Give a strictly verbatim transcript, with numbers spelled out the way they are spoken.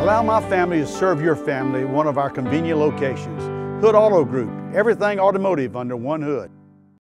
Allow my family to serve your family at one of our convenient locations. Hood Auto Group, everything automotive under one hood.